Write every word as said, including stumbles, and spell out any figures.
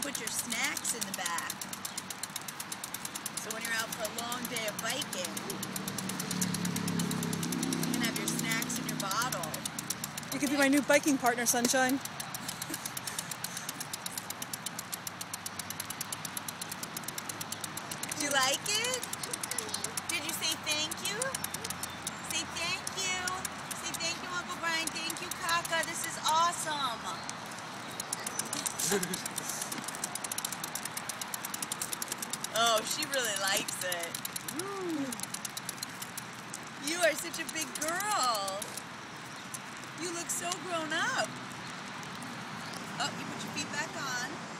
put your snacks in the back. So when you're out for a long day of biking, you can have your snacks in your bottle. You could be my new biking partner, Sunshine. Do you like it? Did you say thank you? Say thank you. Say thank you, Uncle Brian. Thank you, Kaka. This is awesome. Oh, she really likes it. You are such a big girl. You look so grown up. Oh, you put your feet back on.